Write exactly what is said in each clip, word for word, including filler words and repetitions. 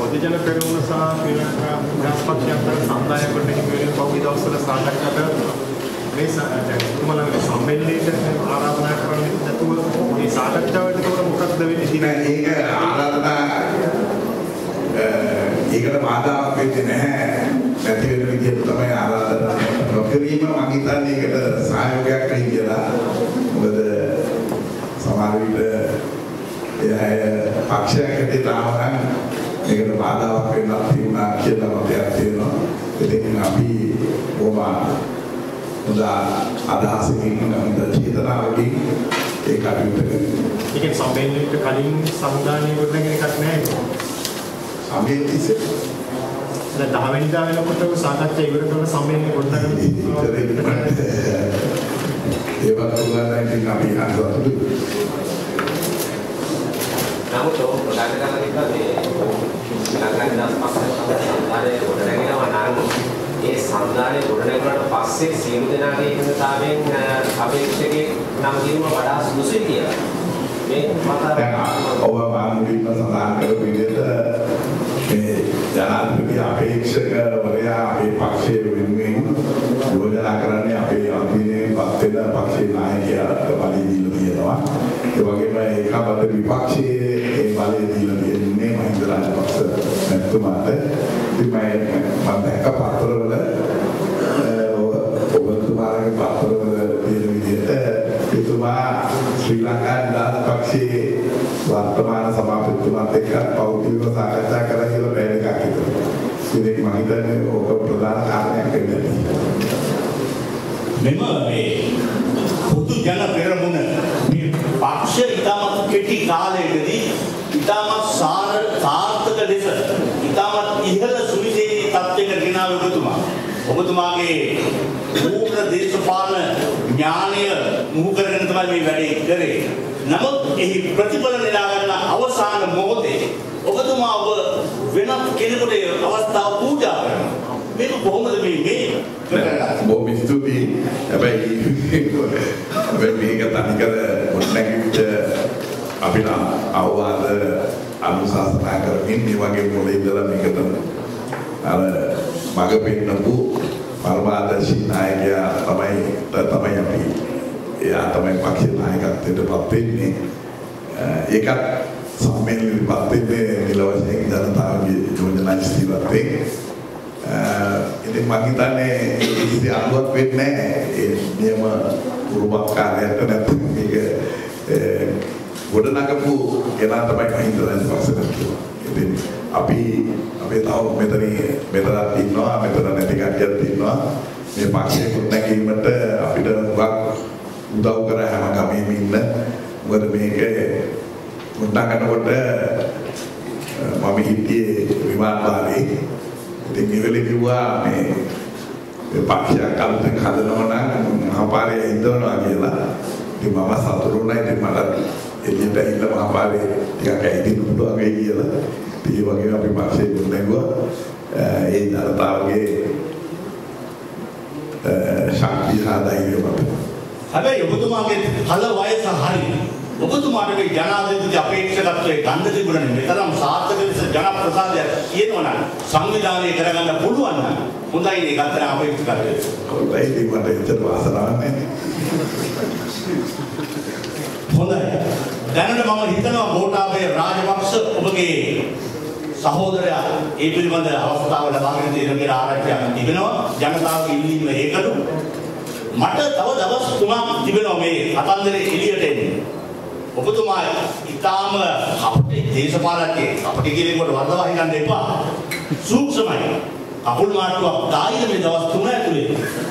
පොදුජන පෙරමුණ සහ ශ්‍රී ලංකා රාජපක්ෂ අතර සම්දාය කොටකින් වෙන පෞද්ගලික දවස්වල සාකච්ඡා කරනවා. මේ තුමලගේ සම්මෙලනයේට ආරාධනා කරන්නේ නැතුව මේ සාකච්ඡාවට උඩ මොකක්ද වෙන්නේ කියලා ඒක ආරාධනා ඒකට බාධාවක් වෙන්නේ නැහැ. නැති වෙන විදිහට තමයි ආරාධනා නොකිරීම මම හිතන්නේ ඒකට සහයෝගයක් වෙයි කියලා. මොකද සමහර විට එය පක්ෂයක් හැටියට ආවම ඒකට බාධාවක් වෙන්නත් තියුණා කියලා මතයක් තියෙනවා. ඉතින් අපි බොහොම හොඳ අදහසකින් හොඳ චේතනාවකින් ඒ කටයුතු කරනවා. ඒකෙන් සම්මේලනයට කලින් සංවිධානය ගොඩනගෙන එකක් නැහැ. සම්මේලනයේ දැන් දහ වෙනිදා වෙනකොට සාකච්ඡා ඉවර කරලා සම්මේලනය ගොඩනගෙන ඒ වගේ උදාහරණයක් අපි අහනවා. නමුත් ප්‍රධාන කාරණා මේ ලංකාවේ රාජපක්ෂ සම්දානයේ ගොඩනගෙනවා නම් ඒ සම්දානයේ ගොඩනැගුණාට පස්සේ සියලු දෙනාගේ එකඟතාවයෙන් අපේක්ෂකෙක් නම් කිරීම වඩා සුදුසුයි කියලා. මේ මත ඔබ මාමුලින්ම සඳහන් කරපු විදිහට මේ ජනාධිපති අපේක්ෂකවරයා අපේ පක්ෂයේ වෙනුවෙන් යෝජනා කරන්නේ අපේ අන්තිමේ පත් වෙන පක්ෂේ නායකයාට බලය දීලා තියෙනවා. ඒ වගේම ඒකපත විපක්ෂයේ ඒ බලය දීලා තියෙන්නේ මහින්ද රාජපක්ෂ මැතිතුමාට. ඉතින් මම දැක්ක පත්‍රවල ඔබතුමාගේ පත්‍රවල තියෙන විදිහට එතුමා ශ්‍රී ලංකා රාජපක්ෂයේ වර්තමාන සභාපතිතුමාත් එක්ක පෞද්ගලිකව සාකච්ඡා කරලා කියලා බැරි එකක් හිතුවා. ඒක මම හිතන්නේ ඕක ප්‍රධාන කාරණයක් වෙන්නේ. මෙම මේ පොදු ජන පෙරමුණ මේ පක්ෂ ඉතාමත් කෙටි කාලයකදී ඉතාමත් සාර්ථක ලෙස ඉතාමත් ඉහළ සුවිශේෂී තත්ත්වයකට ගෙනාව ඔබතුමා. ඔබතුමාගේ පූර්ණ දේශපාලන ඥානය මුහු කරගෙන තමයි මේ වැඩේ කරේ. නමුත් එහි ප්‍රතිඵල නෙලා ගන්න අවසාන මොහොතේ ඔබතුමා ඔබ වෙනත් කෙනෙකුට අවස්ථාව පූජා කරනවා. මේක කොහොමද මේ මේ බොහොම ස්තුතියි. හැබැයි මේක තනිකර මොන්නකිට අපිට අවවාද අනුශාසනා කරමින් මේ වගේ මොලේ ඉඳලා මේකට අර මග පෙන්නපු පරමාදර්ශී නායකයා තමයි තමයි අපි එයා තමයි පක්ෂ නායකත්වයට පත් වෙන්නේ. ඒකත් සම්මේලනයේ පත් වෙන්නේ නිලවසෙන් ජනතාවගේ යෝජනා ඉස්තිරත්වයෙන්. ඉතින් මම හිතන්නේ කිසි අඩුවක් වෙන්නේ නැහැ. ඒ නියම උරුමකාරයට නැත්නම් මේක ගොඩනගපු කෙනා තමයි මහින්ද රාජපක්ෂ කියලා. ඉතින් අපි අපි තව මෙතන මෙතනත් ඉන්නවා මෙතන නැති කට්ටියක් ඉන්නවා. මේ පක්ෂයේ ගොඩනැගීමට අපිට හුඟක් උදව් කර හැම ගමේම ඉන්න. මොකද මේක ගොඩනගනකොට මම හිටියේ විමානවාදී. ඉතින් ඉවලේ කිව්වා මේ මේ පක්ෂයක් අලුතෙන් හදනවා නම් මහපාරේ ඉඳනවා කියලා. ඉතින් මම සතුටු වුණා. ඉතින් මට එළියට ඇවිල්ලා මහපාරේ ටිකක් ඇවිදින්න පුළුවන් වෙයි කියලා. ඒ වගේම අපි පක්ෂයේ ගොඩනැගුවා. ඒ ජනතාවගේ ශක්තිය හදාගන්න අපිට. හැබැයි ඔබතුමාගේ කල වයස හරි. ඔබතුමාට මේ ජනාධිපති අපේක්ෂකත්වයේ ගන්න තිබුණනේ මෙතරම් සාර්ථක ලෙස ජන ප්‍රසාදයක් කියනවා නම් සංවිධානය කරගන්න පුළුවන් නම් හොඳයි නේ ගන්න අපේක්ෂකත්වය. කොහොමද ඒක මට ඉතර වාසනාවක් නැහැ. හොඳයි. දැනට මම හිතනවා ගෝඨාභය රාජපක්ෂ ඔබගේ සහෝදරයා ඒ පිළිබඳ අවස්ථාව ලබාගෙන දෙන කියලා ආරක්ෂාවක් තිබෙනවා. ජනතාවගේ ඉල්ලීම ඒකලු. මට තව දවස් තුනක් තිබෙනවා මේ කතන්දරේ එළියට එන්නේ. ඔබතුමා ඊටාම අපේ දේශපාලකයෙක් අපිට කියනකොට වර්ධවා හිතන්න එපා. සූක්ෂමයි. කකුල් මාට්ටුවක් දායිද මේ දවස් තුන ඇතුලේ.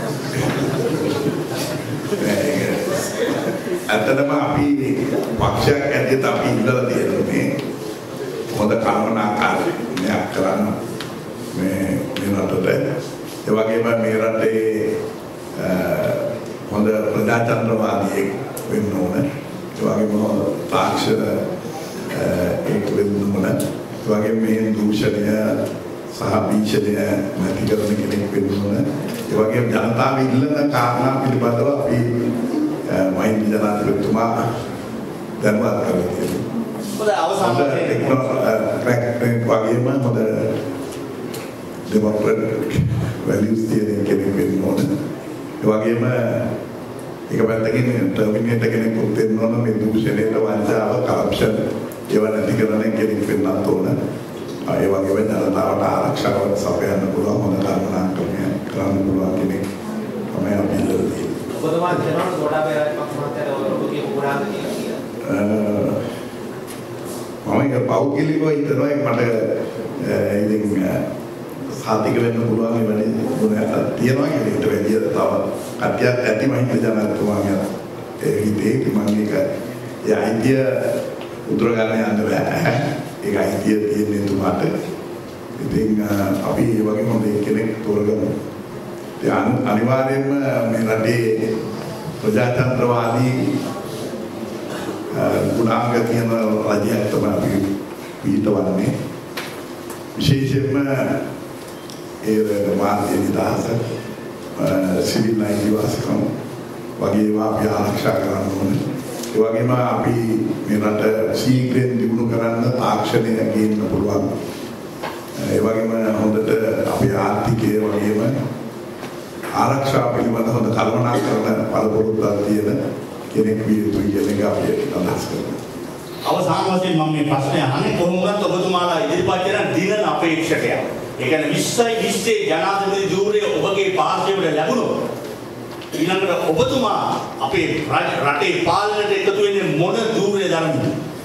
ඇත්තටම අපි පක්ෂයක් ඇතුළත අපි ඉඳලා තියෙන්නේ හොඳ කල්පනාකාරී මෙයක් කරන්න මේ මේ රටට. ඒ වගේම මේ රටේ හොඳ ප්‍රජාතන්ත්‍රවාදී වෙන්න ඕනේ. ඒ වගේම තාක්ෂණ ඒක වෙන්න ඕනේ. ඒ වගේම මේ දූෂණය සහ භීෂණය නැති කරන කෙනෙක් වෙන්න ඕනේ. ඒ වගේම ජනතාව ඉල්ලන කාරණා පිළිබඳව අපි මහින්ද ජනාධිපතිතුමා දැනුවත් කරලා තියෙනවා. හොඳ අවසානයේ ටෙක්නොලොජි වගේම හොඳ democratic values තියෙන කෙනෙක් වෙන්න ඕන. ඒ වගේම එක පැත්තකින් ටර්මිනේටර් කෙනෙකුත් වෙන්න ඕන මේ දූෂණයට වංචාව කරප්ෂන් ඒවා නැති කරන කෙනෙක් වෙන්නත් ඕන. ඒ වගේම ජනතාවට ආරක්ෂාවක් සපයන්න පුළුවන් හොඳ කර්මනාකරණයක් කරන්න පුළුවන් කෙනෙක් තමයි අපි ඉල්ලන්නේ. ඔබතුමා කියනවා ගෝඨාභය රාජපක්ෂ මහත්තයාට ඔබගේ පුරාණ කියලා. මම ඒක පෞද්ගලිකව හිතනවා ඒක මට ඉතින් සාතික වෙන්න පුළුවන් ඒ වැඩි ගුණයක් තියෙනවා කියලා ඊට වැඩිය තව කට්ටියක් ඇති මහින්ද ජනතුමාගේ ඒ හිතේ මම ඒක ඒ අයිතිය උතුර ගන්න යන්න බෑ. ඒක අයිතිය තියෙන තුමාට. ඉතින් අපි ඒ වගේ හොඳ කෙනෙක් තෝරගමු. ඒ අනිවාර්යයෙන්ම මේ රටේ ප්‍රජාතන්ත්‍රවාදී ගුණාංග තියෙන රජයක් තමයි අපි පිටවන්නේ. විශේෂයෙන්ම ඒ මාධ්‍ය නිදහස සිවිල් අයිතිවාසිකම් වගේ ඒවා අපි ආරක්ෂා කරන්න ඕනේ. ඒ වගේම අපි මේ රට ශීඝ්‍රයෙන් දියුණු කරන්න තාක්ෂණය ගේන්න පුළුවන්. ඒ වගේම හොඳට අපේ ආර්ථිකය වගේම ආරක්ෂා පිළිබඳ හොඳ කල්පනාකරන පළපොරුද්දක් තියෙන කෙනෙක් විය යුතුයි කියන එක අපි අදහස් කරනවා. අවසාන වශයෙන් මම මේ ප්‍රශ්නේ අහන්නේ කොහොමවත් ඔබතුමාලා ඉදිරිපත් කරන දිනන අපේක්ෂකයක්. ඒ කියන්නේ විස්සයි විස්සේ ජනාධිපති ධූරය ඔබගේ පාර්ශ්වයට ලැබුණොත් ඊළඟට ඔබතුමා අපේ රටේ පාලනයට එකතු වෙන්නේ මොන ධූරය දරන්නද?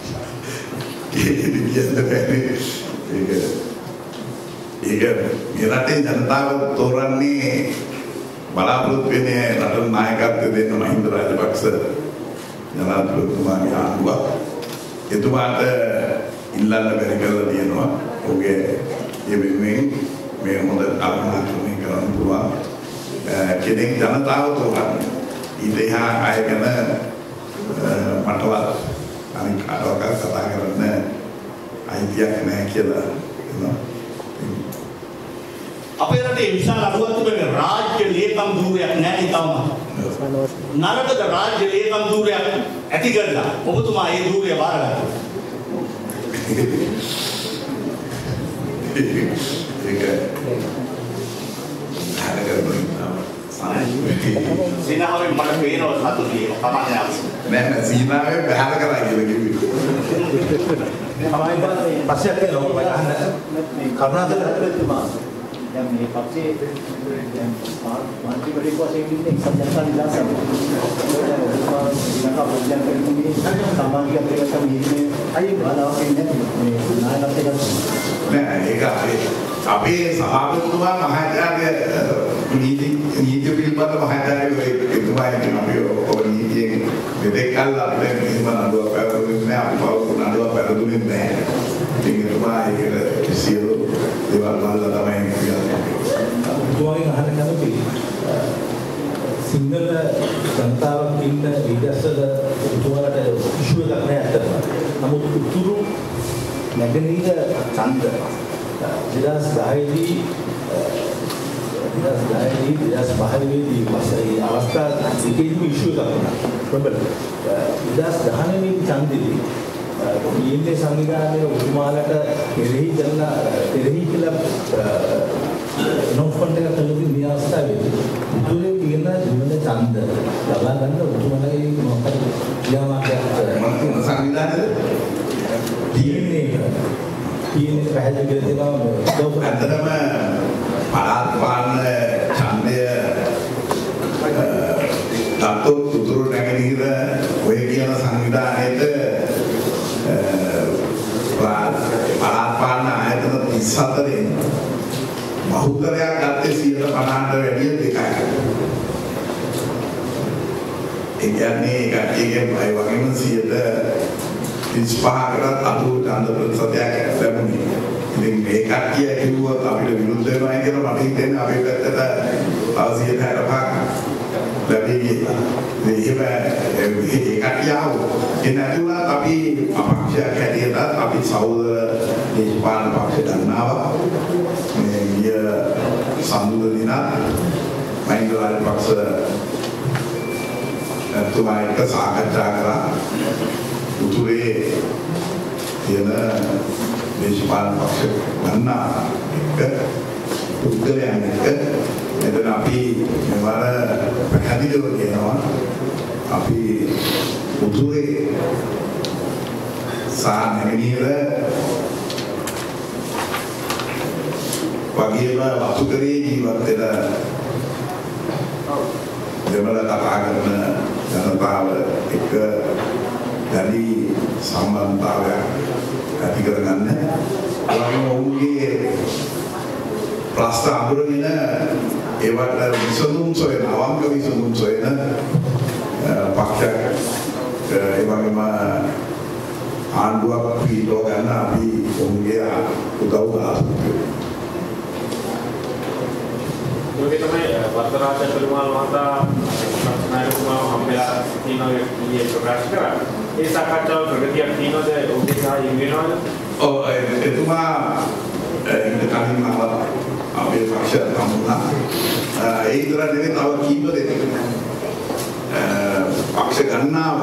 ඒක ඒක මේ රටේ ජනතාව තෝරන්නේ බලාපොරොත්තු වෙන්නේ රටේ නායකත්වය දෙන්න මහින්ද රාජපක්ෂ ජනාධිපතිතුමාගේ ආණ්ඩුවක්. එතුමාට ඉල්ලන්න බැරි කරලා තියෙනවා. ඔහුගේ ඒ වෙනුවෙන් මේ හොඳ කල්පනාකරණය කරන්න පුළුවන් කෙනෙක් ජනතාව තෝරන්නේ. ඊට එහා අය ගැන මටවත් අනික කාටවත් කතා කරන්න අයිතියක් නැහැ කියලා කියනවා. අපේ රටේ විශාල අඩුවක් තිබෙන රාජ්‍ය ලේකම් ධූරයක් නැහැ තවම. නරකද රාජ්‍ය ලේකම් ධූරයක් ඇති කරලා ඔබතුමා ඒ ධූරය බාරගත්තා. ඒක සීනාවෙන් මට පේනවා සතුටිය කමන්නේ නැහැ. නෑ නෑ සීනාවෙන් බහල කරා කියලා කිව්වේ. තමයි පස්සෙත් එනවා මම අහන්න මේ කරුණාකර රත්නතුමා දැන් මේ පක්ෂයේ දැන් මාන්ත්‍රීවරයෙක් වශයෙන් ඉන්නේ සම්ජනතා විලාසම. ඒක පොඩ්ඩක් කරන්නේ සමාජික ප්‍රේරක මිහිනේ අයි බාලාවක් ඉන්නේ මේ නායකත්වයට. නෑ ඒක අපේ අපේ සභාපතිතුමා මහාචාර්ය නීති නීති පිළිබඳ මහාචාර්ය එතුමා ඉන්නේ අපි ඔය නීතියෙන් මෙතෙක් කල් අපිට මෙහෙම නඩුවක් පැවරුනේ නෑ අපි පවු නඩුවක් පැවරුනේ නෑ. ඉතින් එතුමා ඒකට සියලු දේවල් වල තමයි කියන්නේ. ඔයගෙන් අහන්න කැමති සිංහල ජනතාවක් ඉන්න ඊටස්සල උතුමලට ඉෂුව එකක් නෑ අතට. නමුත් උතුරු නැගෙනහිර ඡන්ද දෙදහස් දහය දී දෙදහස් දහය දී දෙදහස් පහළ දී මාසයේ අවස්ථා දෙකේදීම ඉෂුව එකක් වුණා. ප්‍රබල දෙදහස් දහනවය ඡන්දෙදී ඊයේ සංවිධානයේ උතුමාලට කෙරෙහි කරන කෙරෙහි කියලා නොෆන්ඩ් එක කළේ මේ අවස්ථාවේදී උතුරේ තියෙන දිනන ඡන්ද ලබා ගන්න උතුමලගේ මොකක්ද ක්‍රියාමාර්ගයක් මම සංවිධානයේ තියෙන්නේ තියෙන්නේ පැහැදිලි කරලා දෙනවා. ඇත්තටම පළාත් පාලන ඡන්දය තත්ත්ව උතුරු නැගෙනහිර ඔය කියන සංවිධානයේට පළාත් පාලන ආයතන තිස් හතරෙන් බහුතරයක් ගත්තේ සියයට පනහට වැඩිය දෙකයි. ඒ කියන්නේ ඒකේ අය වගේම සියයට තිස් පහකට අතු ඡන්ද ප්‍රතිශතයක් ලැබුණේ. ඉතින් මේ කට්ටිය කිව්වොත් අපිට විරුද්ධ වෙනවා කියලා මට හිතෙන්නේ අපේ පැත්තට තව සියයට හැටපහක් ලැබෙයි කියලා. එහෙම ඒ කට්ටිය ආවෝ. ඒ නැතුණා අපි අපක්ෂයක් හැටියට අපි සහෝදර දේශපාලන පක්ෂ ගන්නවා. මේ ගිය සම්මුද දින මහින්ද රාජපක්ෂ තුමා එක්ක සාකච්ඡා කරා. උතුරේ තියෙන දේශපාලන පක්ෂ ගන්නා එක පුද්ගලයන් එක්ක මෙතන අපි මෙවර පැහැදිලිව කියනවා අපි උතුරේ සානමිනියර වගේම වතුකරේ ජීවත් වෙන දෙමළ කතා කරන ජනතාව එක්ක දැඩි සම්බන්ධතාවයක් ඇති කරගන්න ඔයාලම ඔවුන්ගේ ප්‍රශ්න අඳුරගෙන ඒවට විසඳුම් සොයන අවංක විසඳුම් සොයන පක්ෂයක් ඒ වගේම ආණ්ඩුවක් පිටෝ ගන්න අපි ඔවුන්ගේ උදව් බලාපොරොත්තු ඔයගේ තමයි වර්තමාන පෙරමුණ මහතා ප්‍රශ්නායකතුමා හම්බෙලා තියෙනවා ඊයේ ප්‍රකාශ කරා. ඒ සාකච්ඡාව ප්‍රගතියක් තියෙනවද ඔබේ සහාය වෙනවද? ඔව් එතුමා ඉන්න කලින් මම අපේ පක්ෂයට හම්බුණා. ඒ විතර නෙවෙයි තව කීප දෙනෙක් පක්ෂ ගන්නවා.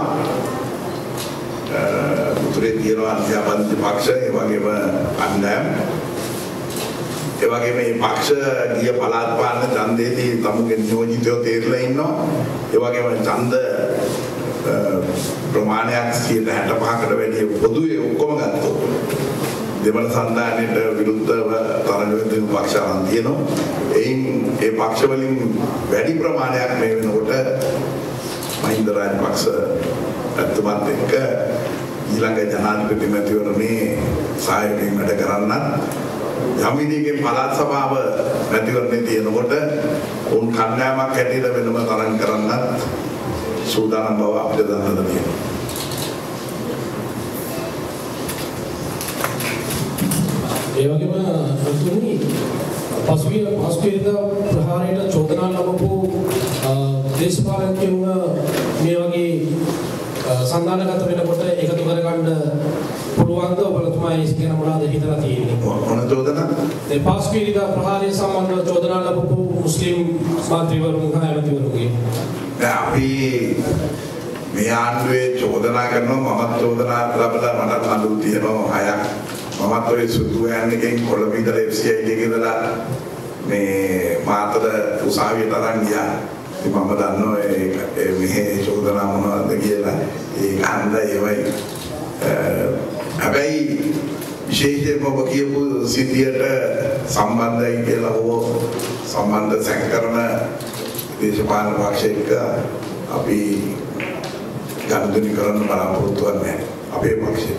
උතුරේ තියෙනවා අධ්‍යාපන පක්ෂ ඒ වගේම අන්දම් ඒ වගේම මේ පක්ෂ ගිය පළාත් පාලන ඡන්දයේදී තමුගේ නියෝජිතයෝ තේරලා ඉන්නවා. ඒ වගේම ඡන්ද ප්‍රමාණයක් සියයට හැටපහකට වැඩි පොදුවේ ඔක්කොම ගත්තොත් දෙමළ සන්ධානයට විරුද්ධව තරඟ වෙන පක්ෂ අරන් තියෙනවා. එයින් ඒ පක්ෂ වලින් වැඩි ප්‍රමාණයක් මේ වෙනකොට මහින්ද රාජපක්ෂ අත්මත් එක්ක ඊළඟ ජනාධිපති මැතිවරණේ සහයෝගයෙන් වැඩ කරන්නත් යම් විදිහකින් පළාත් සභාව මැතිවරණේ තියෙනකොට උන් කණ්ඩායමක් හැටියට වෙනම තරඟ කරන්නත් සූදානම් බව අපිට දැනගන්න තියෙනවා. ඒ වගේම අතුනි පසුගිය පසුගියද ප්‍රහාරයට චෝදනා ලැබපු දේශපාලකයන් මේ වගේ සම්දානගත වෙනකොට එකතු කරගන්න පුළුවන්ද ඔබතුමා ඒ කියන මොනවද හිතලා තියෙන්නේ? මොන චෝදනා? ඒ පසුගියද ප්‍රහාරය සම්බන්ධව චෝදනා ලැබපු මුස්ලිම් මාතෘවරුන් හයවතිවරුන්ගේ දැන් අපි මේ ආණ්ඩුවේ චෝදනා කරනවා මමත් චෝදනා ලැබලා මට නඩු තියෙනවා හයක්. මමත් ඔය සුදු යන්නකින් කොළඹ ඉඳලා එෆ් සී ආයි එකේ ඉඳලා මේ මාතර උසාවියට අරන් ගියා. ඉතින් මම දන්නවා ඒ මෙහි චෝදනා මොනවද කියලා. ඒ අහන්න ඒවයි. හැබැයි විශේෂයෙන්ම ඔබ කියපු සිද්ධියට සම්බන්ධයි කියලා හෝ සම්බන්ධ සැකකරන දේශපාලන පක්ෂයක අපි ගනුදෙනු කරන්න බලාපොරොත්තු වෙන්නේ අපේ පක්ෂේ.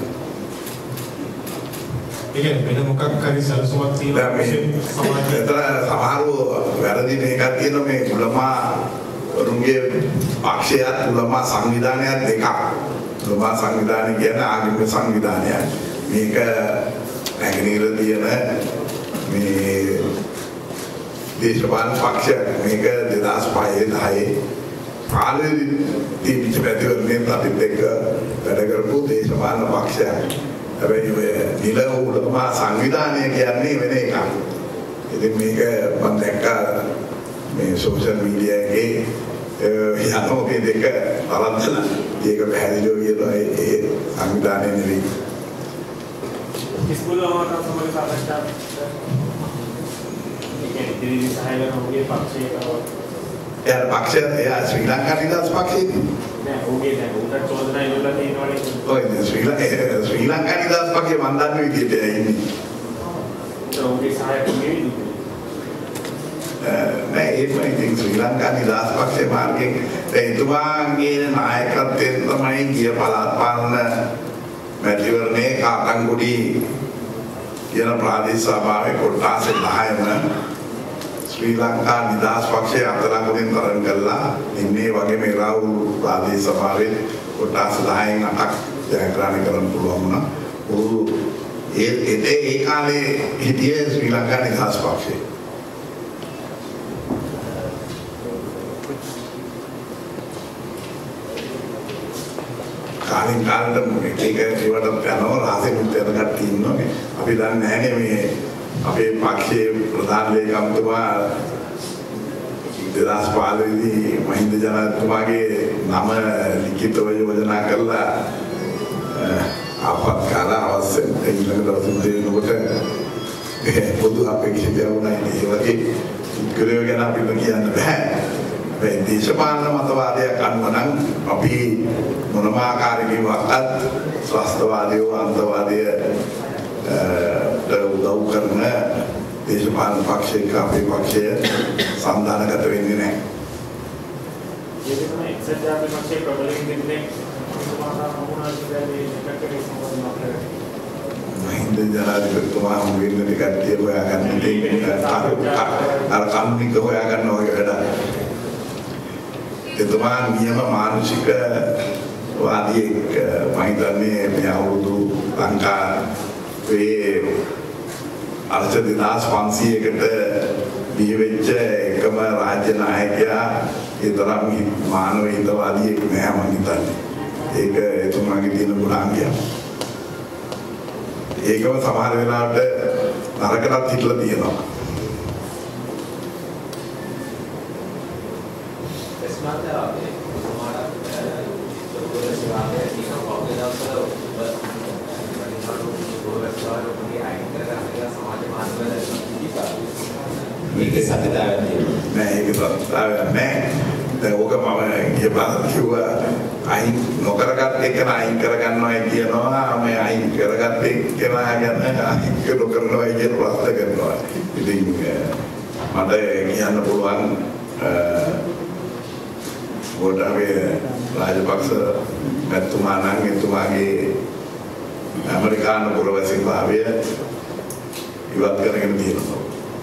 ඒක වෙන මොකක් හරි සැලසුමක් තියෙනවා මේ සමාජයට. සමහරව වැරදි මේකක් තියෙනවා මේ උලමා වරුන්ගේ පක්ෂයත් උලමා සංවිධානයත් දෙකක්. උලමා සංවිධානය කියන්නේ ආගමික සංවිධානයක්. මේක නැගෙනහිර තියෙන මේ දේශපාලන පක්ෂයක්. මේක දෙදාස් පහේ දහයේ පාර්ලිමේන්තු තිබිච්ච පැතිවරණයෙන් අපිත් එක්ක වැඩ කරපු දේශපාලන පක්ෂයක්. හැබැයි ඔය නිල උලමා සංවිධානය කියන්නේ වෙන එකක්. ඉතින් මේක මම දැක්කා මේ සෝෂල් මීඩියා එකේ යනෝ මේ දෙක අරන්දලා ඒක පැහැදිලිව කියනවා ඒ සංවිධානය නෙවෙයි. ඉස්කෝලවලට සමග සාකච්ඡා ඒ කියන්නේ සහාය කරන ඔබේ පක්ෂයේ එයා පක්ෂය එයා ශ්‍රී ලංකා නිදහස් පක්ෂයේදී නෑ ඔහුගේ දැන් උන්ට චෝදනා ඉල්ලලා තියෙනවනේ. ඔය ශ්‍රී ලංකා ශ්‍රී ලංකා නිදහස් පක්ෂයේ මන් දන්න විදිහට එයා ඉන්නේ. ඔහුගේ සහායක නෙවෙයි. නෑ ඒක ඉතින් ශ්‍රී ලංකා නිදහස් පක්ෂයේ මාර්ගයෙන් දැන් එතුමාගේ නායකත්වයෙන් තමයි ගිය පළාත් පාලන මැතිවරණේ කාකන්ගුඩි කියන ප්‍රාදේශීය සභාවේ කොට්ටාස දහයම ශ්‍රී ලංකා නිදහස් පක්ෂයේ අතරංගුවෙන් තරඟ කළා. ඉන්නේ වගේ මේ රාහුල් ප්‍රාදේශීය සභාවේ කොට්ටාස දහයෙන් අටක් ජයග්‍රහණය කරන්න පුළුවන් වුණා. ඔහු ඒ ඒ ඒ කාලේ හිටියේ ශ්‍රී ලංකා නිදහස් පක්ෂයේ. කාලින් කාලෙට මේක ඒකට යනවා රාසෙත් යන කට්ටිය ඉන්නවා. අපි දන්නේ නැහැ මේ අපේ පක්ෂයේ ප්‍රධාන ලේකම්තුමා දෙදාස් පහළොවදී මහින්ද ජනාධිපතිතුමාගේ නම ලිඛිතව යෝජනා කරලා ආපත්කාල අවශ්‍ය ඊළඟ දවසේ දෙනකොට පොදු අපේක්ෂිතය වුණා ඒ වගේ පුද්ගලයෝ ගැන අපිට කියන්න බෑ. මේ දේශපාලන මතවාදයක් අනුව නම් අපි මොනම ආකාරයකින්වත් ස්වස්ථවාදීව අන්තවාදයට උදව් කරන දේශපාලන පක්ෂයක අපේ පක්ෂය සම්දානගත වෙන්නේ නැහැ. ඒක තමයි එක්සත් ජාතික පක්ෂයේ ප්‍රබලින් දෙන්නේ සමාජා මොහොනාල් කියන්නේ එකකේ සම්බන්ධ නැහැ. මහින්ද ජනාධිපතිතුමා හම් වෙන ටිකක් හොයාගන්න දෙන්නේ අර කම්මික හොයාගන්න වගේ වැඩක්. එතුමා නියම මානසික වාදියෙක් මම හිතන්නේ මේ අවුරුදු ලංකාවේ අර්ථ දෙදාස් පන්සීයකට බිහි වෙච්ච එකම රාජ්‍ය නායකයා ඒ තරම් මානව හිතවාදියෙක් නෑ මම හිතන්නේ. ඒක එතුමාගේ තියෙන ගුණාංගයක්. ඒකම සමහර වෙලාවට නරකටත් හිටලා තියෙනවා. ස්මාර්ට් මේක සත්‍යතාවයක් නෑ ඒක සත්‍යතාවයක් නෑ. දැන් ඕක මම කියපන් කිව්වා අයින් නොකරගත් එක අයින් කරගන්නවා කියනවා මේ අයින් කරගත් එක්කෙනා ගැන අයින් නොකරනවා කියන ප්‍රශ්න කරනවා. ඉතින් මට කියන්න පුළුවන් ගෝඨාභය රාජපක්ෂ මැතිතුමා නම් එතුමාගේ ඇමරිකානු පුරවැසින් භාවය ඉවත් කරගෙන තියෙනවා.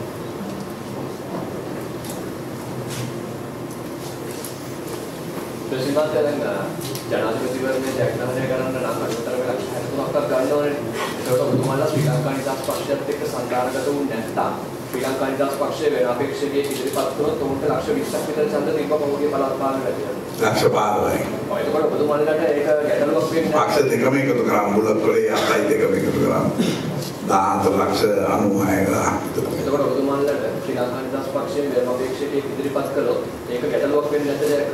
ප්‍රසිද්ධ දැන් ජනාධිපතිවරණය ජයග්‍රහණය කරන්න නම් අනුතර වෙලා හැතුමක්ක් ගන්න ඕනේ. ඒකට ඔබතුමාලා ශ්‍රී ලංකා නිදහස් පක්ෂයත් එක්ක සංධානගත වුනේ නැත්නම් ශ්‍රී ලංකා නිදහස් පක්ෂයේ වෙන අපේක්ෂකයෙක් ඉදිරිපත් කරොත් උන්ට ලක්ෂ විස්සක් විතර ඡන්ද තිබ්බ පොහොගේ පළාත් පාලන වැඩිලා. ලක්ෂ පහළොවයි. ඒකට ඔබතුමාලාට ඒක ගැටලුවක් වෙන්නේ නැහැ. පක්ෂ දෙකම එකතු කරාම බුලත් කොලේ අතයි දෙකම එකතු කරාම දාහතර ලක්ෂ අනූහය ගාන. ඒකට ඔබතුමාලාට ශ්‍රී ලංකා නිදහස් පක්ෂයේ වෙන අපේක්ෂකයෙක් ඉදිරිපත් කළොත් ඒක ගැටලුවක් වෙන්නේ නැද්ද?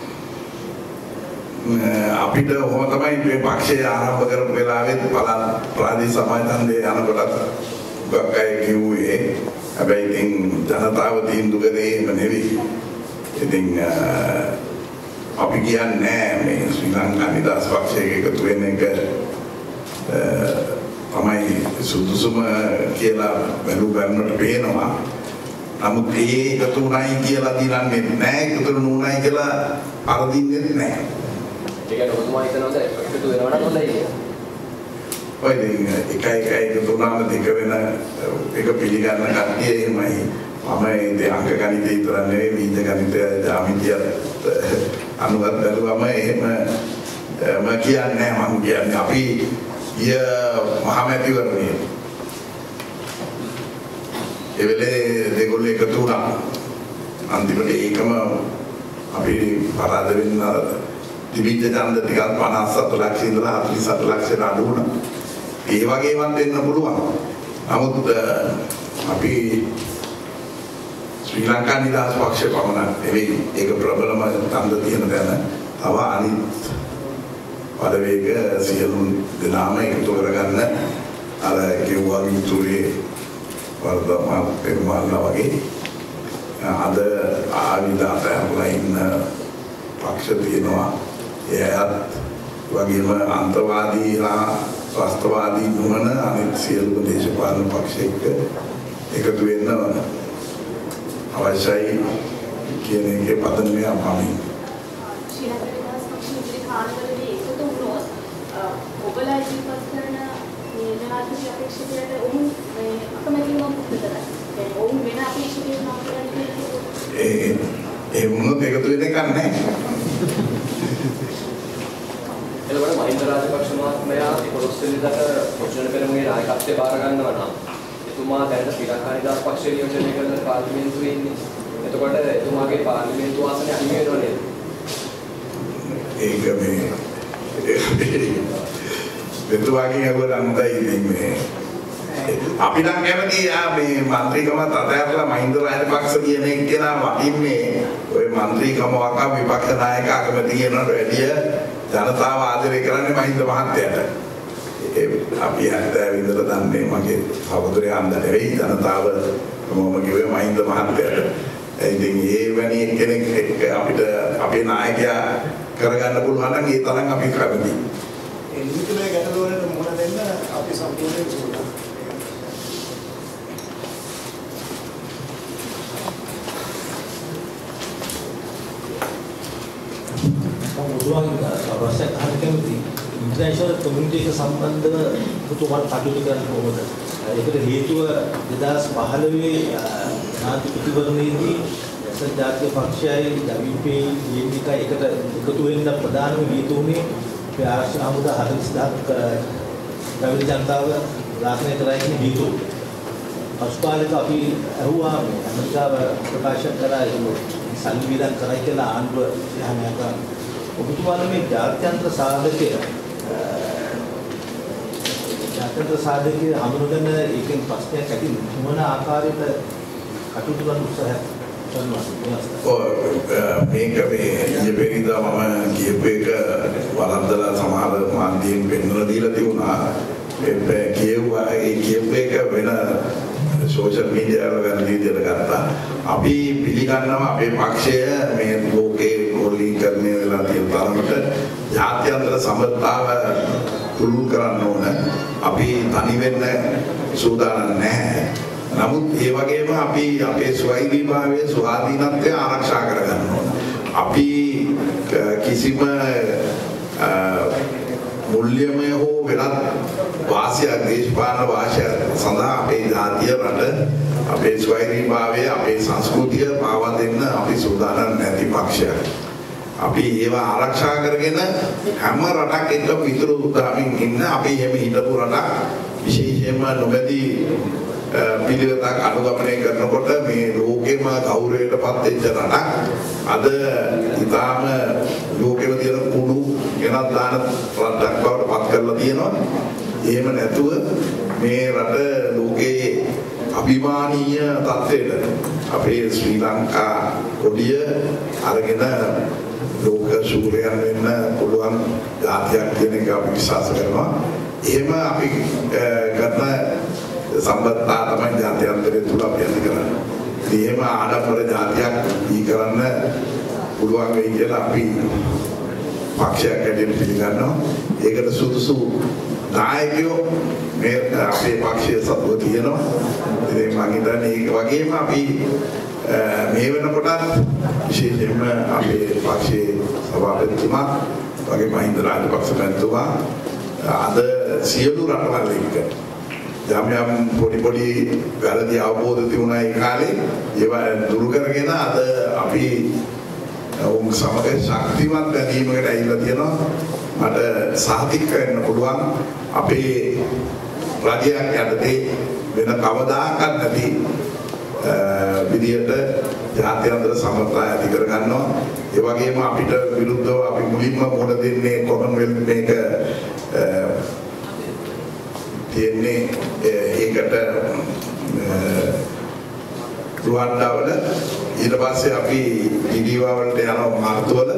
අපිට ඔහොම තමයි මේ පක්ෂය ආරම්භ කරපු වෙලාවෙත් පළාත් ප්‍රාදේශීය සමාජතන්ත්‍රයේ යනකොටත් ගොඩක් අය කිව්වේ හැබැයි ඉතින් ජනතාව තීන්දුව කරේ එහෙම නෙවෙයි. ඉතින් අපි කියන්නේ මේ ශ්‍රී ලංකා නිදහස් පක්ෂයක එකතු වෙන එක තමයි සුදුසුම කියලා බැලු ගන්නට පේනවා. නමුත් ඒ එකතු උනායි කියලා දිනන්නේ නැහැ. එකතු නුනායි කියලා අරදින්නේ නැහැ. ඒක ඔබතුමා හිතනවාද එකතු වෙනවනම් හොඳයි කියලා? ඔය ඉතින් එක එක එකතු වුණාම දෙක වෙන එක පිළිගන්න කට්ටිය එහෙමයි. මම ඒ අංක ගණිතය විතර නෙවෙයි බීජ ගණිතය ජ්‍යාමිතිය අනුගත බැලුවම එහෙම මම කියන්නේ මම කියන්නේ අපි ය මහමැතිවරණයේ ඒ වෙලේ දෙගොල්ලෝ එකතු වුණා. අන්තිමට ඒකම අපි පරාද වෙන්න තිබිච්ච ඡන්ද ටිකක් පනස් සත ලක්ෂ ඉඳලා හතළිස් සත ලක්ෂයට අඩු වුණා. ඒ වගේවත් වෙන්න පුළුවන්. නමුත් අපි ශ්‍රී ලංකා නිදහස් පක්ෂය පමණක් නෙවෙයි ඒක ප්‍රබලම ඡන්ද තියෙන තැන තව අනිත් පදවේග සියලු දෙනාම එකතු කරගන්න අර කිව්වා විතුරේ වර්ධමාන පෙරමාල්ලා වගේ අද ආවිදාතයන්ලා ඉන්න පක්ෂ තියෙනවා. එයත් වගේම අන්තවාදීලා ස්වස්ථවාදී නොවන අනිත් සියලුම දේශපාලන පක්ෂ එක්ක එකතු වෙන්න අවශ්‍යයි කියන එකේ පදනමය අපමණයි. ශ්‍රී ලංකා නිදහස් පක්ෂයේ ඉදිරි කාලවලදී එකතු වුණොත් ඔබලා ඉදිරිපත් කරන මේ ජනාධිපති අපේක්ෂකයට ඔවුන් මේ අකමැතිව මුක්ත කරයි. දැන් ඔවුන් වෙන අපේක්ෂකයෙක් නම් කරන්නේ ඒ ඒ වුණොත් එකතු වෙන්න කන්නේ එතකොට මහින්ද රාජපක්ෂ මහත්මයා පොළොස් වෙනිදාට පොෂණ පෙරමුණේ නායකත්වය බාර ගන්නවා නම් එතුමා දැන් ශ්‍රී ලංකා නිදහස් පක්ෂය නියෝජනය කරන පාර්ලිමේන්තුවේ ඉන්නේ. එතකොට එතුමාගේ පාර්ලිමේන්තු ආසනය අහිමි වෙනව නේද? ඒක මේ එතුමාගේ අවරන්තයි ඉන්නේ. අපි නම් කැමති ආ මේ മന്ത്രിකමත් අතහැරලා මහින්ද රාජපක්ෂ කියන එක කෙනා වටින්නේ ඔය മന്ത്രിකමක් විපක්ෂ නායක අගමැති කියනකට වැඩිය ජනතාව ආදරය කරන්නේ මහින්ද මහත්තයාට. අපි හැත්තෑ විතර දන්නේ මගේ සහෝදරයා හන්ද නෙවෙයි ජනතාව මම කිව්වේ මහින්ද මහත්තයාට. ඉතින් ඒ වැනි කෙනෙක් එක්ක අපිට අපේ නායකයා කරගන්න පුළුවන් නම් ඒ තරම් අපි කැමතියි. ඒ නිකුලේ ගැටලුවලට මුහුණ දෙන්න අපි සම්පූර්ණයෙන් සූදානම්. මුදුවාගේ ප්‍රශ්නයක් අහන්න කැමතියි. ඉන්ටර්නැෂනල් කමියුනිටි එක සම්බන්ධව පුතුමාට කටයුතු කරන්න කොහොමද? ඒකට හේතුව දෙදාස් පහළොවේ නාතිපතිවරණයේදී දැසල් ජාතික පක්ෂයයි ඩබ්ලිව් පී පී එකට එකතු වෙන්න ප්‍රධානම හේතු වුණේ අපේ ආරක්ෂක හමුදා හතළිස් දහසක් ද්‍රවිඩ ජනතාව ඝාතනය කරයි කියන හේතුව. පසුකාලෙක අපි අහුවා ඇමරිකාව ප්‍රකාශ කළා ඒක සල්ලි වියදම් කරයි කියලා ආණ්ඩුව යහනයක් ඔබතුමාලා මේ ජාත්‍යන්තර සාධකය ජාත්‍යන්තර සාධකය හඳුනගෙන ඒකෙන් ප්‍රශ්නයක් ඇති මොන ආකාරයකට කටයුතු කරන්න උත්සාහයක් කරනවා? ඔව් මේක මේ ඊපෙරිදා මම කියපු එක වරද්දලා සමහර මාධ්‍යයෙන් පෙන්වලා දීලා තිබුණා. ඒ කියුවා ඒ කියපු එක වෙන සෝෂල් මීඩියා වල ගන්න විදිහට ගත්තා. අපි පිළිගන්නවා අපේ පක්ෂය මේ ලෝකේ ගෝලීකරණය වෙලා තියෙන තරමට ජාත්‍යන්තර සම්බන්ධතාව පුළුල් කරන්න ඕන. අපි තනි වෙන්න සූදානම් නැහැ. නමුත් ඒ වගේම අපි අපේ ස්වෛරීභාවය ස්වාධීනත්වය ආරක්ෂා කරගන්න ඕන. අපි කිසිම මුල්‍යමය හෝ වෙනත් වාසියක් දේශපාලන වාසියක් සඳහා අපේ ජාතිය රට අපේ ස්වෛරීභාවය අපේ සංස්කෘතිය පාවා දෙන්න අපි සූදානම් නැති පක්ෂයක්. අපි ඒවා ආරක්ෂා කරගෙන හැම රටක් එක්ක විතර උදාමින් ඉන්න අපි එහෙම හිටපු රටක් විශේෂයෙන්ම නොබැදී පිළිවෙතක් අනුගමනය කරනකොට මේ ලෝකෙම ගෞරවයටපත් වෙච්ච රටක් අද ඉතාම ලෝකෙම තියෙන කුණු ගෙනත් දාන රටක් බවට පත් කරලා තියෙනවා. එහෙම නැතුව මේ රට ලෝකයේ අභිමානීය තත්ත්වයට අපේ ශ්‍රී ලංකා කොඩිය අරගෙන ලෝක සූරයන් වෙන්න පුළුවන් ජාතියක් කියන එක අපි විශ්වාස කරනවා. එහෙම අපි කරන සම්බන්ධතා තමයි ජාත්‍යන්තරය තුල අපි ඇති කරන්නේ. ඉතින් එහෙම ආඩම්බර ජාතියක් දී කරන්න පුළුවන් වෙයි කියලා අපි පක්ෂයක් හැටියට පිළිගන්නවා. ඒකට සුදුසු නායකයෝ මේ අපේ පක්ෂයේ සතුව තියෙනවා. ඉතින් මම හිතන්නේ ඒක වගේම අපි මේ වෙනකොට විශේෂයෙන්ම අපේ පක්ෂයේ සභාපතිතුමා වගේ මහින්ද රාජපක්ෂ මැතිතුමා අද සියලු රටවල් එක්ක යම් යම් පොඩි පොඩි වැරදි අවබෝධ තිබුණා ඒ කාලේ ඒවා දුරු කරගෙන අද අපි උන් සමග ශක්තිමත් බැඳීමකට ඇවිල්ලා තියෙනවා. මට සාතික කරන්න පුළුවන් අපේ රජයක් යටතේ වෙන කවදාකවත් නැති විදියට ජාත්‍යන්තර සමර්ථය ඇති කර ගන්නවා. ඒ වගේම අපිට විරුද්ධව අපි මුලින්ම මොන දෙන්නේ කොමන්වෙල්ත් මේක තියෙන්නේ ඒකට රුවන්ඩාවල ඊට පස්සේ අපි ජිනීවා වලට යනවා මාර්තුවල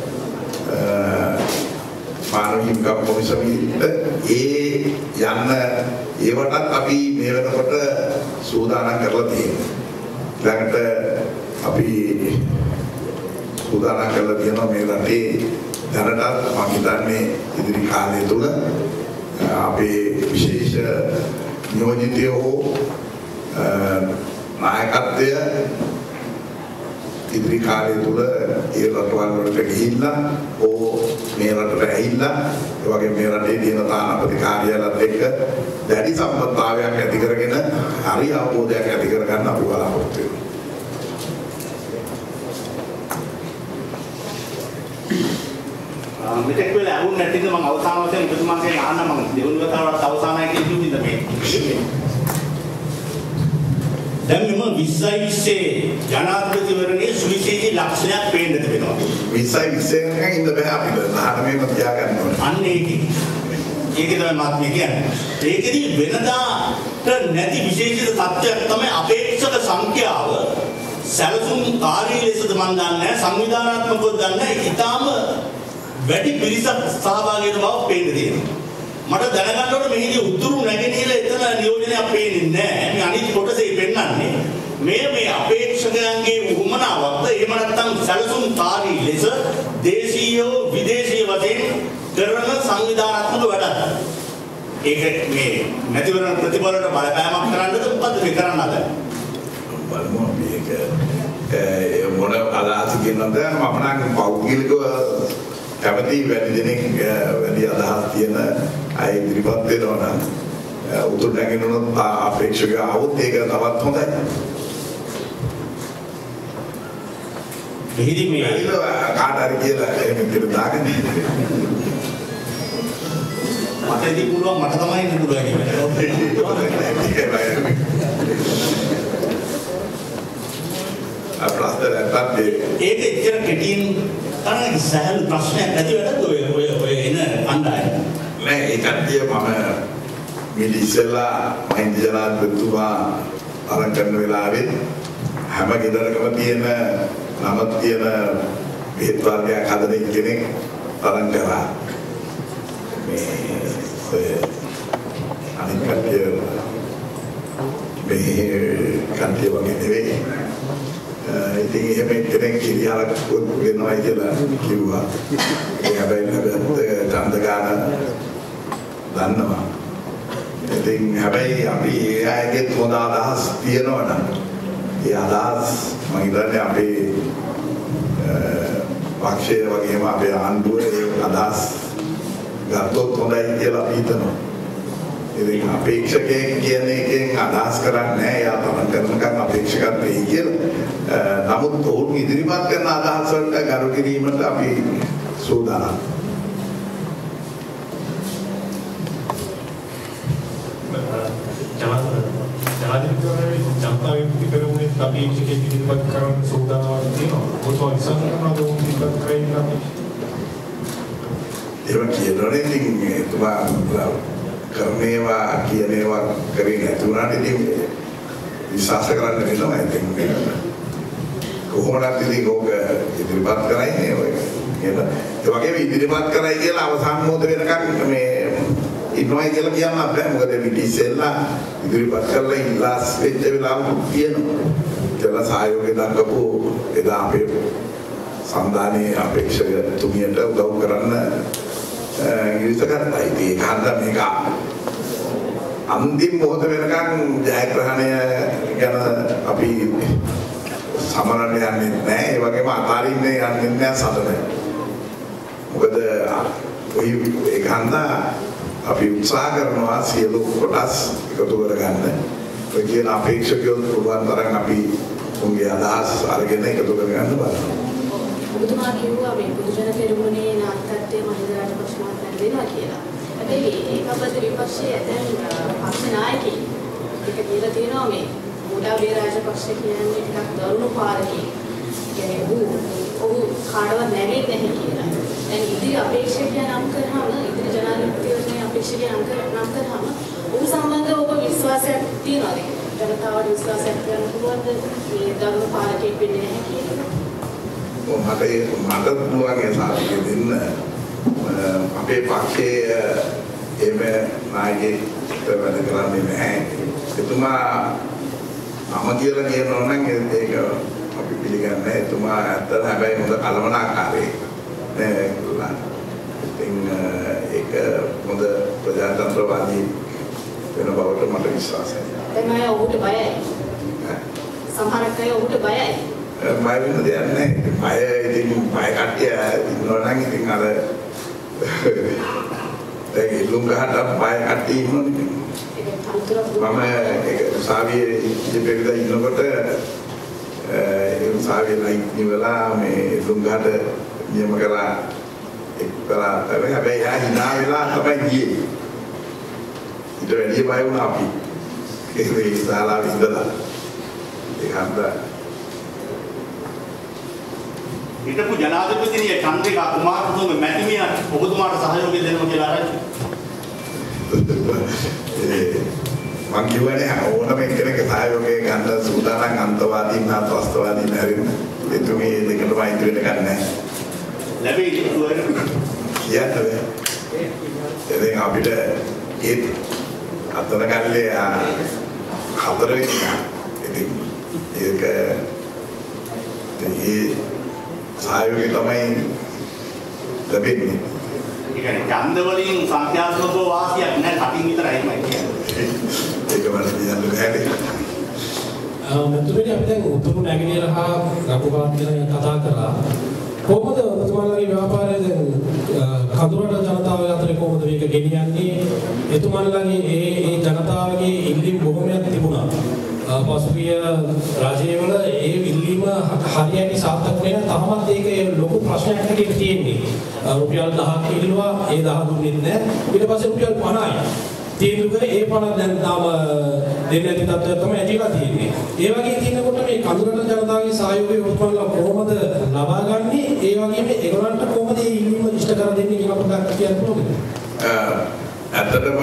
මානව හිමිකම් කොමිසමේට ඒ යන්න ඒවටත් අපි මේ වෙනකොට සූදානම් කරලා තියෙනවා. ඊළඟට අපි සූදානම් කරලා තියෙනවා මේ රටේ දැනටත් මම හිතන්නේ ඉදිරි කාලය තුල අපේ විශේෂ නියෝජිතයෝ නායකත්වය ඉදිරි කාලය තුල ඒ රටවල් වලට ගිහිල්ලා ඕ මේ රටට ඇවිල්ලා ඒ වගේ මේ රටේ තියෙන තානාපති කාර්යාලයත් එක්ක දැඩි සම්බන්ධතාවයක් ඇති කරගෙන හරි අවබෝධයක් ඇති කරගන්න අපි බලාපොරොත්තු වෙනවා. මෙතෙක් වෙලා අහුන් නැතිද මම අවසාන වශයෙන් ඔබතුමාගෙන් අහන්න මම දෙවනුව තරවට අවසානයි කියන කිව්වින්ද මේ දැන් මම විස්සයි විස්සේ ජනාධිපතිවරණයේ සුවිශේෂී ලක්ෂණයක් පේන්න තිබෙනවා. විස්සයි විස්සේ එකකින් ඉඳ බෑ අපිට ධර්මයෙන්ම තියාගන්න ඕනේ. අන්න ඒකයි. ඒක තමයි මාත් කියන්නේ. ඒකෙදි වෙනදාට නැති විශේෂිත තත්ත්වයක් තමයි අපේක්ෂක සංඛ්‍යාව සැලසුම් කාර්ය ලෙසද මන් දන්නේ සංවිධානාත්මකව දන්නේ ඊටාම වැඩි පිරිසක් සහභාගී වෙන බව පේන්න තියෙනවා. මට දැනගන්න ඕනේ මෙහිදී උතුරු නැගෙනහිර එතන නියෝජනයක් පේන්නේ නැහැ. මේ අනිත් කොටසේ පෙන්වන්නේ මේ මේ අපේක්ෂකයන්ගේ උවමනාවක්ද එහෙම නැත්නම් සැලසුම්කාරී ලෙස දේශීය විදේශීය වශයෙන් කරන සංවිධානාත්මක වැඩක්. ඒක මේ නැතිවරණ ප්‍රතිඵලවලට බලපෑමක් කරන්නද මොකද්ද මේ කරන්න හදන්නේ? බලමු මේක මොන අදහසකින්ද මම නම් පෞද්ගලිකව කැමති වැඩි දෙනෙක් වැඩි අදහස් තියෙන අය ඉදිරිපත් වෙනවා නම් උතුරු නැගෙනහිර අපේක්ෂක આવොත් ඒක තවත් හොඳයි. මෙහිදී මේ කාට හරි කියලා එහෙම පිට දාගෙන මට ඉතින් පුළුවන් මට තමයි ඉන්න පුළුවන් කියන්නේ. අප්‍රස්තරයන්ට ඒක එච්චර කෙටින් තරම් සහල් ප්‍රශ්නයක් නැති වැඩද ඔය ඔය ඔය එන අණ්ඩායම. නෑ ඒ කට්ටිය මම මේ ඉස්සෙල්ලා මහින්ද ජනාධිපතිතුමා අරන් කරන වෙලාවේ හැම ගෙදරකම තියෙන නම තියෙන බෙහෙත් වර්ගයක් හදන කෙනෙක් අරන් කරා. මේ ඔය අනිත් කට්ටිය මේ කට්ටිය වගේ නෙවෙයි. ඉතින් එහෙම කෙනෙක් ඉරියාවක් වෙනවා කියලා කිව්වා. ඒ හැබැයි නැබැත් ඡන්ද ගන්න දන්නවා. ඉතින් හැබැයි අපි ඒ අයගේ හොඳ අදහස් තියෙනවා නම් ඒ අදහස් මම හිතන්නේ අපේ පක්ෂය වගේම අපේ ආණ්ඩුව ඒ අදහස් ගත්තොත් හොඳයි කියලා අපි හිතනවා. ඉතින් අපේක්ෂකයෙක් කියන එකෙන් අදහස් කරන්නේ නැහැ. එයා තමන් කරනකම් අපේක්ෂකත් වෙයි කියලා. නමුත් ඔවුන් ඉදිරිපත් කරන අදහස් වලට ගරු කිරීමට අපි සූදානම්. ජනාධිපතිවරණයේ ජනතා විමුක්ති පෙරමුණේ අපේක්ෂකයෙක් ඉදිරිපත් කරන්න සූදානම් තියෙනවා. ඔතන ඉස්සරහට උන් ඉදිරිපත් කරගෙන අපි ඒක කියනෝනේ ඉතින් එතුමා කරන්නේවා කියනේවා කරේ නැතුණාට ඉතින් විශ්වාස කරන්න වෙනවා. ඉතින් කොහොමද ඉතින් ඕක ඉදිරිපත් කරන්නේ ඔය කියලා. ඒ වගේම ඉදිරිපත් කරයි කියලා අවසන් මොහොත වෙනකන් මේ ඉන්නවයි කියලා කියන්න බෑ. මොකද මේ ඉස්සෙල්ලා ඉදිරිපත් කරලා ඉලාස් වෙච්ච වෙලාවකුත් තියෙනවා. ඒලා සහයෝගය දක්වපු එදා අපේ සම්දානයේ අපේක්ෂක තුමියට උදව් කරන්න ඉරිසකටයි. ඒක හන්ද මේක අන්තිම මොහොත වෙනකන් ජයග්‍රහණය ගැන අපි සමරන්න යන්නේ නැහැ. ඒ වගේම අතාරින්න යන්නේ නැහැ සතන. මොකද ඔය ඒක හන්ද අපි උත්සාහ කරනවා සියලු කොටස් එකතු කරගන්න. ඔය කියන අපේක්ෂකයෝ පුළුවන් තරම් අපි උන්ගේ අදහස් අරගෙන එකතු කරගන්න බලනවා. ඔබතුමා කිව්වා මේ පොදුජන පෙරමුණේ නායකත්වයේ මහින්ද රාජපක්ෂ මහත්මයා දෙනවා කියලා. හැබැයි ඒකපද විපක්ෂයේ දැන් පක්ෂ නායකයෙක් එක කියලා තියෙනවා මේ මුඩාවේ රාජපක්ෂ කියන්නේ ටිකක් දරුණු පාරකී. කියන්නේ ඔහු ඔහු කාටවත් නැගෙන්නේ නැහැ කියලා. දැන් ඉදිරි අපේක්ෂකයන් නම් කරාම ඉදිරි ජනාධිපතිවරණයේ අපේක්ෂකයන් නම් කරාම ඔහු සම්බන්ධව ඔබ විශ්වාසයක් තියනවාද? ජනතාවට විශ්වාසයක් කරන්න පුළුවන්ද මේ දරුණු පාරකී වෙන්නේ නැහැ කියලා? මට මට පුළුවන් ඒ සාධක දෙන්න අපේ පක්ෂයේ එම නායකයෙක් වැඩ කරන්නේ නැහැ. එතුමා අම කියලා කියනවා නම් ඒක අපි පිළිගන්නේ. එතුමා ඇත්තට හැබැයි හොඳ කලමනාකාරී නේ. ඉතින් ඒක හොඳ ප්‍රජාතන්ත්‍රවාදී වෙන බවට මට විශ්වාසයි. දැන් අය ඔහුට බයයි. සමහරක් අය ඔහුට බයයි. බය වෙන දෙයක් නැහැ. බය ඉතින් බය කට්ටිය ඉන්නවා නම් ඉතින් අර දැන් ඉල්ලුම් ගහට බය කට්ටිය ඉන්නෝනේ. මම ඒක උසාවියේ ඉඳපෙවිලා ඉන්නකොට ඒ උසාවියේ ලයිට් නිවලා මේ ඉල්ලුම් ගහට නියම කරලා එක්තරා හැබැයි යා hina වෙලා තමයි ගියේ. ඊට වැඩි බය වුණා අපි. ඒ ශාලාවේ ඉඳලා ඒක හන්දා හිටපු ජනාධිපතිනිය චන්ද්‍රිකා කුමාරතුංග මැතිණිය ඔබතුමාට සහයෝගය දෙනවා කියලා ආරංචි. මං කියවනේ ඕනම කෙනෙක් සහයෝගය ගන්න සූදානම් අන්තවාදීන් හා ත්‍රස්තවාදීන් හැරෙන්න. එතුමේ දෙකටම අයිති වෙන්න ගන්නෑ. ලැබෙයි කියලා කියන්න බෑ. ඉතින් අපිට ඒ අතන කල්ලේ හතර වෙනි ඉතින් ඒක ඒ සහයෝගය තමයි ලැබෙන්නේ. ඒ කියන්නේ ඡන්ද වලින් සංඛ්‍යාත්මක වාසියක් නැහැ කටින් විතරයිමයි කියන්නේ. ඒක මම කියන්න බැහැ. මෙතුමනි අපි දැන් උතුරු නැගෙනහිර හා රටුපාත් ගැන කතා කරා. කොහොමද ඔබතුමාලගේ ව්‍යාපාරය දැන් කඳුරට ජනතාව අතරේ කොහොමද මේක ගෙනියන්නේ? එතුමාලගේ ඒ ඒ ජනතාවගේ ඉල්ලීම් බොහොමයක් තිබුණා. පසුගිය රජයේ වල ඒ ඉල්ලීම හරියට සාර්ථක වෙන තාමත් ඒක ලොකු ප්‍රශ්නයක් හැටියට තියෙන්නේ. රුපියල් දහයක් ඉල්ලුවා ඒ දහ දුන්නේ නැහැ. ඊට පස්සේ රුපියල් පනහයි. තීන්දුව කරේ ඒ පන දැන් තාම දෙන්නේ නැති තත්ත්වයක් තමයි ඇතිලා තියෙන්නේ. ඒ වගේ තියෙනකොට මේ කඳුරට ජනතාවගේ සහයෝගය ඔබතුමාලා කොහොමද ලබාගන්නේ? ඒ වගේම ඒගොල්ලන්ට කොහොමද මේ ඉල්ලීම ඉෂ්ට කර දෙන්නේ කියලා පොඩ්ඩක් කියන්න පුළුවන්ද? ඇත්තටම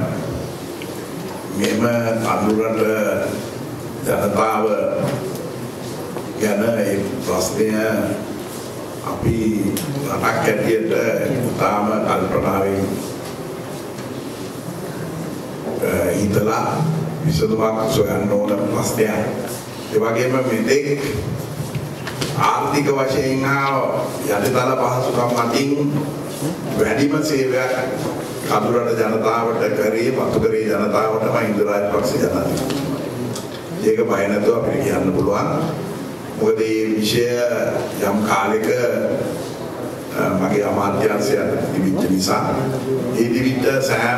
මෙම කඳුරට ජනතාව ගැන ඒ ප්‍රශ්නය අපි රටක් ඇටියට තාම කල්පනාවෙන් හිතලා විසඳුමක් සොයන්න ඕන ප්‍රශ්නයක්. ඒ වගේම මෙතෙක් ආර්ථික වශයෙන් හා යටිතල පහසුකම් මතින් වැඩිම සේවයක් කඳුරට ජනතාවට කරේ වතුකරේ ජනතාවට මහින්ද රාජපක්ෂ ජනාධිපති. ඒක බය නැතුව අපිට කියන්න පුළුවන්. මොකද මේ විෂය යම් කාලෙක මගේ අමාත්‍යාංශයට තිබිච්ච නිසා ඒ තිබිච්ච සෑම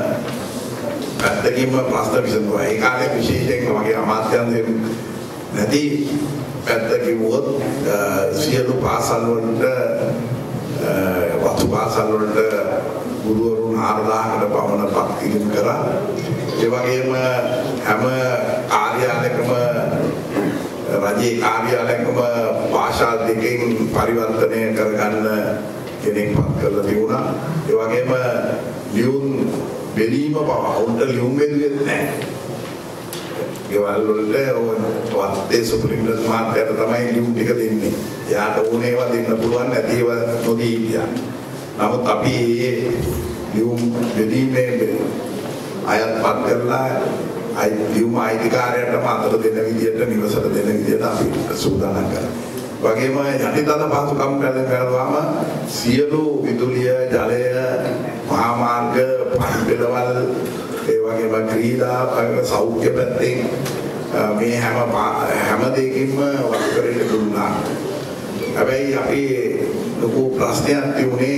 පැත්තකින්ම ප්‍රශ්න විසඳුවා. ඒ කාලේ විශේෂයෙන්ම මගේ අමාත්‍යාංශයෙන් නැති පැත්ත කිව්වොත් සියලු පාසල් වලට වතු පාසල් වලට ගුරුවරුන් හාරදාහකට පමණ පත්කිරීම කරා. ඒ වගේම හැම කාර්යාලයකම රජයේ කාර්යාලයකම භාෂා දෙකෙන් පරිවර්තනය කරගන්න කෙනෙක් පත් කරලා තිබුණා. ඒ වගේම ලියුම් බෙලීම පව උන්ට ලියුම් බෙදුවෙත් නැහැ. ගෙවල් වලට වත්තේ සුපිරිමට මාත්‍යට තමයි ලියුම් ටික දෙන්නේ. එයාට ඕන ඒවා දෙන්න පුළුවන් නැති ඒවා නොදී ඉන්දියා. නමුත් අපි මේ ලියුම් බෙදීමේ අයත්පත් කරලා අයි ලියුම් අයිතිකාරයන්ටම අතර දෙන විදියට නිවසට දෙන විදියට අපි සූදානම් කරා. වගේම යටිතල පහසුකම් පැලවුවාම සියලු විදුලිය, ජලය, මහා මාර්ග, පරිපෙළවල්, ඒ වගේම ක්‍රීඩා, සෞඛ්‍ය පැත්තෙන් මේ හැම හැම දෙයකින්ම වතුකරට දුන්නා. හැබැයි අපි ලොකු ප්‍රශ්නයක් තිබුණේ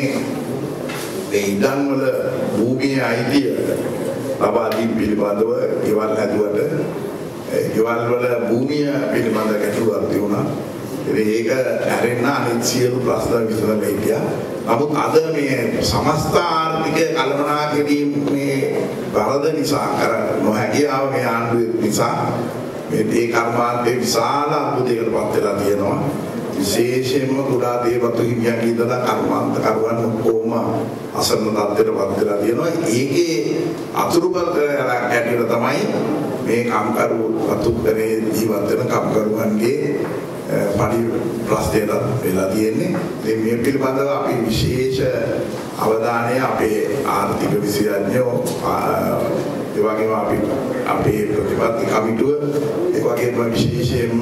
මේ ඉඩම් වල භූමියේ අයිතිය ලබා දීම පිළිබඳව ගෙවල් හැදුවට ගෙවල් වල භූමිය පිළිබඳ ගැටලුවක් තිබුණා. ඒක ඇරෙන්න අනිත් සියලු ප්‍රශ්න විසඳලා හිටියා. නමුත් අද මේ සමස්ත ආර්ථික කළමනාකරීම් මේ වරද නිසා කර නොහැකියාව මේ ආණ්ඩුවේ නිසා මේ දේ කර්මාන්තයේ විශාල අර්බුදයකට පත් වෙලා තියෙනවා. විශේෂයෙන්ම කුඩා දේවතු හිමියන්ගේ ඉඳලා කර්මාන්ත කරුවන් ඔක්කොම අසරණ තත්ත්වයට පත් වෙලා තියෙනවා. ඒකේ අතුරුපල් ඇටියට තමයි මේ කම්කරු වතුකරේ ජීවත් වෙන කම්කරුවන්ගේ පරි ප්‍රශ්නයට වෙලා තියෙන්නේ. ඉතින් මේ පිළිබඳව අපි විශේෂ අවධානය අපේ ආර්ථික විශේෂඥයෝ ඒ වගේම අපි අපේ ප්‍රතිපත්ති කමිටුව ඒ වගේම විශේෂයෙන්ම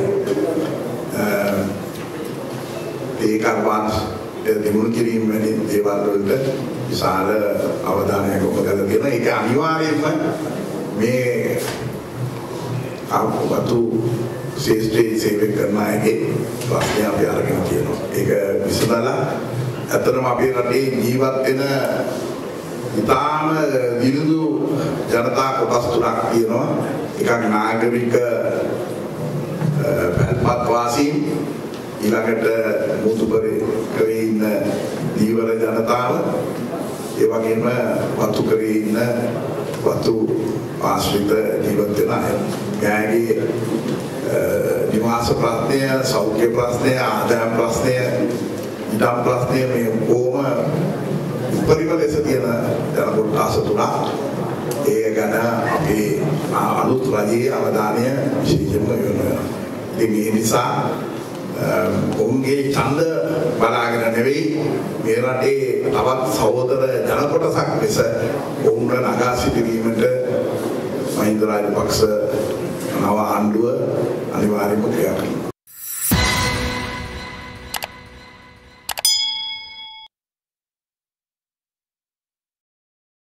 ඒ කර්මාන්ත දිනුන කිරීම වැනි දේවල් වලට විශාල අවධානයක් යොමු කරලා තියෙනවා. ඒක අනිවාර්යයෙන්ම මේ අවතු ශේෂ්ඨ සේවය කරන අයගේ ප්‍රශ්නය අපි අරගෙන තියෙනවා. ඒක විසඳලා අතරම අපේ රටේ ජීවත් වෙන ඉතාම දිලිඳු ජනතා කොටස් තුනක් තියෙනවා. එකක් නාගරික පැල්පත් වාසීන්, ඊළඟට මුතුපරේ කරේ ඉන්න දීවර ජනතාව, ඒ වගේම වතු කරේ ඉන්න වතු ආශ්‍රිත ජීවත් වෙන අය. ගෑගේ නිවාස ප්‍රශ්නය, සෞඛ්‍ය ප්‍රශ්නය, ආදායම් ප්‍රශ්නය, ඉඩම් ප්‍රශ්නය මේ කොහොම උපරිම ලෙස තියෙන ජන කොටස තුනක්. ඒ ගැන අපේ අලුත් රජයේ අවධානය විශේෂයෙන්ම යොමු වෙනවා. ඉතින් මේ නිසා ඔවුන්ගේ ඡන්ද බලාගෙන නෙවෙයි මේ රටේ තවත් සහෝදර ජන කොටසක් ලෙස ඔවුන්ව නගා සිටීමට මහින්ද රාජපක්ෂ නව ආණ්ඩුව අනිවාර්යයෙන්ම ක්‍රියා කරනවා.